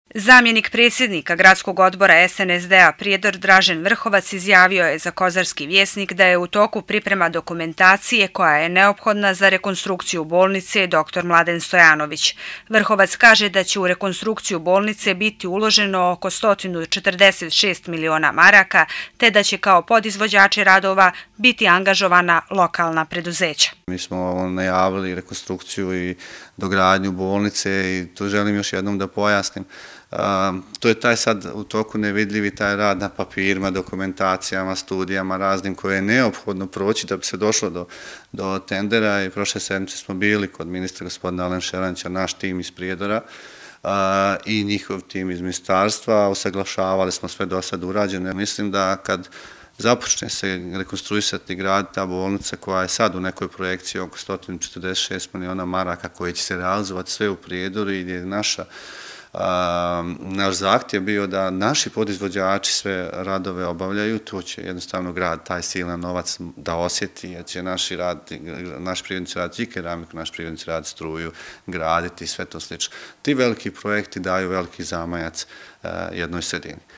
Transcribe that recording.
Zamjenik predsjednika gradskog odbora SNSD-a Prijedor Dražen Vrhovac izjavio je za Kozarski vjesnik da je u toku priprema dokumentacije koja je neophodna za rekonstrukciju bolnice dr. Mladen Stojanović. Vrhovac kaže da će u rekonstrukciju bolnice biti uloženo oko 146 miliona maraka, te da će kao podizvođači radova biti angažovana lokalna preduzeća. Mi smo najavili rekonstrukciju i dogradnju bolnice i to želim još jednom da pojasnim. To je taj sad u toku nevidljivi taj rad na papirima, dokumentacijama, studijama raznim koje je neophodno proći da bi se došlo do tendera i prošle sedmice smo bili kod ministra gospodina Alena Šeranića, naš tim iz Prijedora i njihov tim iz ministarstva, usaglašavali smo sve do sad urađeno. Mislim da kad započne se rekonstruisati grad ta bolnica koja je sad u nekoj projekciji oko 146 miliona maraka koji će se realizovati sve u Prijedoru i gdje je naš zahtjev bio da naši podizvođači sve radove obavljaju, to će jednostavno grad taj silan novac da osjeti, jer će naši privrednici raditi i keramiku, naši privrednici raditi struju, graditi i sve to slično. Ti veliki projekti daju veliki zamajac jednoj sredini.